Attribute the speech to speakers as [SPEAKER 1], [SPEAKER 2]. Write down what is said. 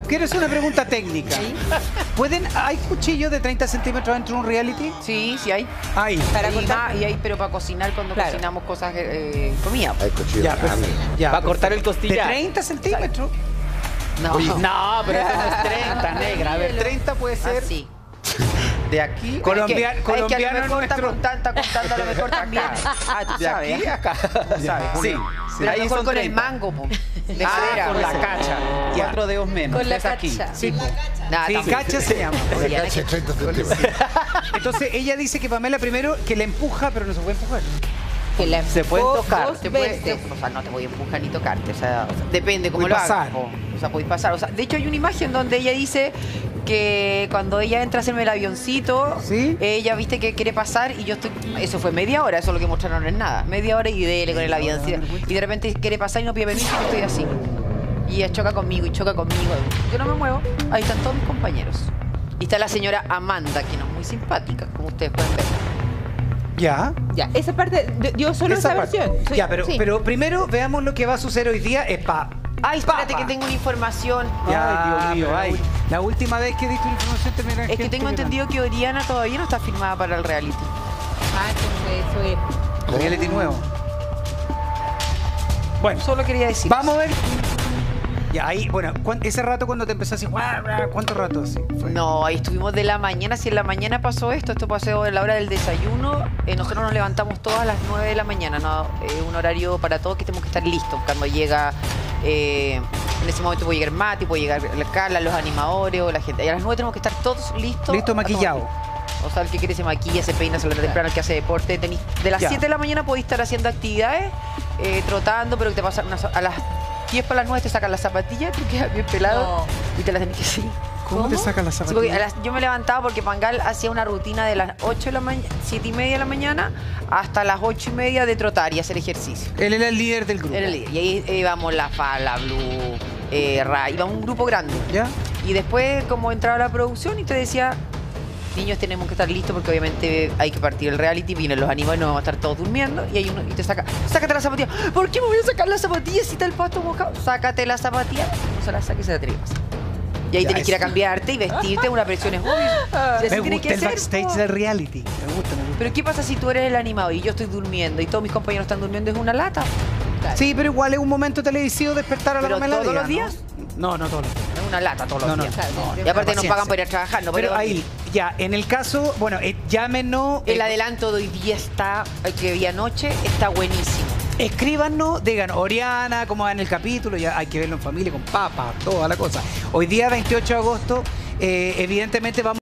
[SPEAKER 1] quiero hacer una pregunta técnica.
[SPEAKER 2] ¿Sí?
[SPEAKER 1] ¿Hay cuchillos de 30 centímetros dentro de un reality?
[SPEAKER 3] Sí, sí hay.
[SPEAKER 1] Hay.
[SPEAKER 2] Para
[SPEAKER 3] Y
[SPEAKER 2] cortar.
[SPEAKER 3] hay, pero para cocinar cuando
[SPEAKER 2] Claro.
[SPEAKER 3] cocinamos cosas, comida.
[SPEAKER 4] Hay cuchillo.
[SPEAKER 1] Ya, perfecto. Ya,
[SPEAKER 5] Para cortar el
[SPEAKER 1] ¿De
[SPEAKER 5] costillar.
[SPEAKER 1] 30 centímetros?
[SPEAKER 3] No,
[SPEAKER 5] No, pero eso no es 30, negra. A ver, 30 puede ser
[SPEAKER 3] así.
[SPEAKER 5] de aquí.
[SPEAKER 1] Colombiano
[SPEAKER 3] Es que a lo
[SPEAKER 1] colombiano
[SPEAKER 3] mejor está
[SPEAKER 1] nuestro.
[SPEAKER 3] contando a lo mejor también. Ah, tú
[SPEAKER 5] De
[SPEAKER 3] sabes.
[SPEAKER 5] aquí a acá.
[SPEAKER 1] ¿Sabes?
[SPEAKER 5] Sí.
[SPEAKER 3] Pero a
[SPEAKER 5] Ahí
[SPEAKER 3] lo mejor
[SPEAKER 5] son
[SPEAKER 3] con
[SPEAKER 5] 30.
[SPEAKER 3] el mango, po. De
[SPEAKER 5] Ah,
[SPEAKER 3] madera.
[SPEAKER 5] con la cacha.
[SPEAKER 1] Ya.
[SPEAKER 5] 4 dedos menos.
[SPEAKER 2] Con la
[SPEAKER 5] es aquí.
[SPEAKER 2] cacha.
[SPEAKER 1] Sí, po.
[SPEAKER 3] Nada,
[SPEAKER 1] Sí,
[SPEAKER 3] tampoco.
[SPEAKER 1] cacha se llama.
[SPEAKER 4] Porque
[SPEAKER 3] Ya,
[SPEAKER 4] cacha
[SPEAKER 3] que-
[SPEAKER 4] 30 centímetros.
[SPEAKER 1] Entonces ella dice que Pamela primero que la empuja, pero no se puede empujar.
[SPEAKER 2] Que la
[SPEAKER 5] Se pueden
[SPEAKER 2] empujó
[SPEAKER 5] tocar,
[SPEAKER 2] dos
[SPEAKER 3] Te puede-
[SPEAKER 2] veces.
[SPEAKER 3] o sea, no te voy a empujar ni tocarte. O sea, depende cómo
[SPEAKER 1] Puede
[SPEAKER 3] lo
[SPEAKER 1] pasar.
[SPEAKER 3] hagas. O sea, podéis pasar. O sea, de hecho, hay una imagen donde ella dice que cuando ella entra a hacerme el avioncito,
[SPEAKER 1] ¿Sí?
[SPEAKER 3] ella viste que quiere pasar y yo estoy. Eso fue media hora, eso es lo que mostraron, no es nada. Media hora y dele con el avioncito. Y de repente quiere pasar y no pide permiso y yo estoy así. Y ella choca conmigo y choca conmigo. Yo no me muevo. Ahí están todos mis compañeros. Y está la señora Amanda, que no es muy simpática, como ustedes pueden ver.
[SPEAKER 1] Ya.
[SPEAKER 2] Ya, esa parte, dio solo esa
[SPEAKER 1] parte.
[SPEAKER 2] versión. Sí,
[SPEAKER 1] Ya, pero,
[SPEAKER 2] sí.
[SPEAKER 1] pero primero veamos lo que va a suceder hoy día. Es
[SPEAKER 3] Ay, espérate
[SPEAKER 1] Papa.
[SPEAKER 3] que tengo una información.
[SPEAKER 1] Ya,
[SPEAKER 5] Ay, Dios mío,
[SPEAKER 1] pero
[SPEAKER 5] ay.
[SPEAKER 1] La última vez que diste una información terminó en
[SPEAKER 3] Es que
[SPEAKER 1] gente
[SPEAKER 3] tengo entendido que Oriana todavía no está firmada para el reality.
[SPEAKER 2] Ah, entonces eso es.
[SPEAKER 1] Reality nuevo. Bueno,
[SPEAKER 3] Solo quería decir.
[SPEAKER 1] vamos a ver. Ya, ahí, bueno, ese rato cuando te empezó así, ¿cuánto rato así fue?
[SPEAKER 3] No, ahí estuvimos de la mañana. Si en la mañana pasó esto pasó a la hora del desayuno. Nosotros nos levantamos todas a las 9 de la mañana, ¿no? Un horario para todos que tenemos que estar listos. Cuando llega, en ese momento puede llegar Mati, puede llegar la Carla, los animadores o la gente. Y a las 9 tenemos que estar todos listos.
[SPEAKER 1] Listo, maquillado.
[SPEAKER 3] O sea, el que quiere se maquilla, se peina, se levanta temprano, el que hace deporte. De las
[SPEAKER 1] Ya.
[SPEAKER 3] 7 de la mañana podéis estar haciendo actividades, trotando, pero que te pasan a las 10 para las 9 te sacan las zapatillas, tú quedas bien pelado
[SPEAKER 2] No.
[SPEAKER 3] y te las tenés que seguir.
[SPEAKER 1] ¿Cómo te sacan las
[SPEAKER 3] Sí, porque
[SPEAKER 1] zapatillas?
[SPEAKER 3] yo me levantaba porque Pangal hacía una rutina de las 8 de la mañana, 7 y media de la mañana hasta las 8 y media de trotar y hacer ejercicio.
[SPEAKER 1] Él era el líder del grupo.
[SPEAKER 3] Era el líder. Y ahí íbamos la Fala, Blue, Ray, iba un grupo grande.
[SPEAKER 1] ¿Ya?
[SPEAKER 3] Y después como entraba la producción y te decía, niños tenemos que estar listos porque obviamente hay que partir el reality, vienen los animales, no vamos a estar todos durmiendo y hay uno y te saca, sácate la zapatilla. ¿Por qué me voy a sacar las zapatillas si está el pasto mojado? Sácate la zapatilla, no se la saques, se la tenés. Y ahí
[SPEAKER 1] Ya,
[SPEAKER 3] tenés que ir a
[SPEAKER 1] eso.
[SPEAKER 3] cambiarte y vestirte, una presión es obvio. Si así
[SPEAKER 1] Me
[SPEAKER 3] tiene
[SPEAKER 1] gusta
[SPEAKER 3] que
[SPEAKER 1] el
[SPEAKER 3] ser,
[SPEAKER 1] backstage
[SPEAKER 3] po.
[SPEAKER 1] del reality. Me gusta.
[SPEAKER 3] Pero ¿qué pasa si tú eres el animado y yo estoy durmiendo y todos mis compañeros están durmiendo? Es una lata.
[SPEAKER 1] Sí, pero igual es un momento televisivo despertar a la
[SPEAKER 3] ¿Pero
[SPEAKER 1] Pamela
[SPEAKER 3] todos
[SPEAKER 1] Díaz,
[SPEAKER 3] los días?
[SPEAKER 1] No, no todos los días.
[SPEAKER 3] Es una lata todos los
[SPEAKER 1] No, no,
[SPEAKER 3] días.
[SPEAKER 1] no,
[SPEAKER 3] Y aparte nos
[SPEAKER 1] paciencia.
[SPEAKER 3] pagan por ir a trabajar, no
[SPEAKER 1] Pero
[SPEAKER 3] para
[SPEAKER 1] ahí, ya, en el caso, bueno, llámenos.
[SPEAKER 3] El adelanto de hoy día está, que vi anoche, está buenísimo.
[SPEAKER 1] Escríbanos, digan, Oriana, cómo va en el capítulo, ya hay que verlo en familia, con papa, toda la cosa. Hoy día, 28 de agosto, evidentemente vamos